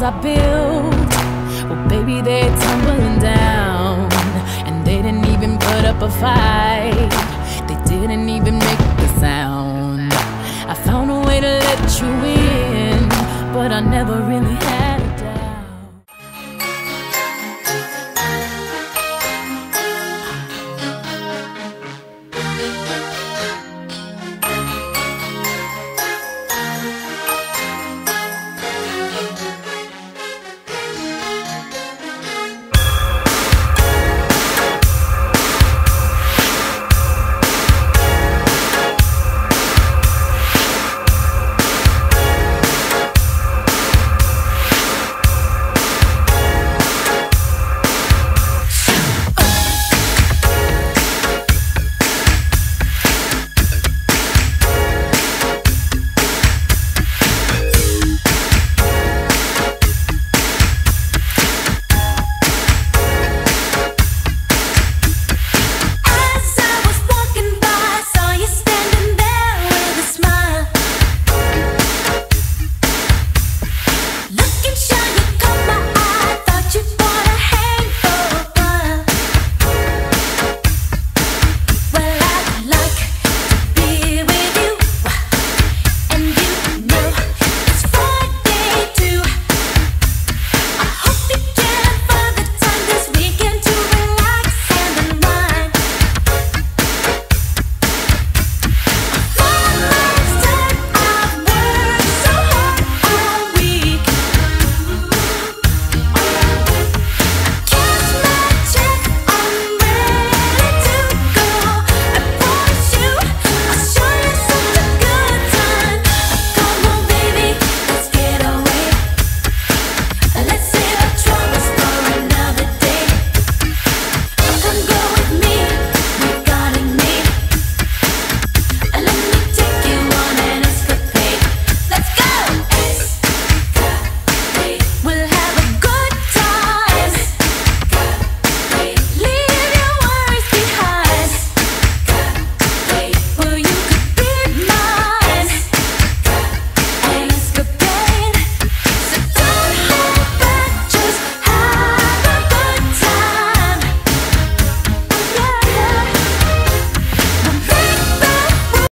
I built, well baby, they're tumbling down. And they didn't even put up a fight, they didn't even make the sound. I found a way to let you in, but I never really had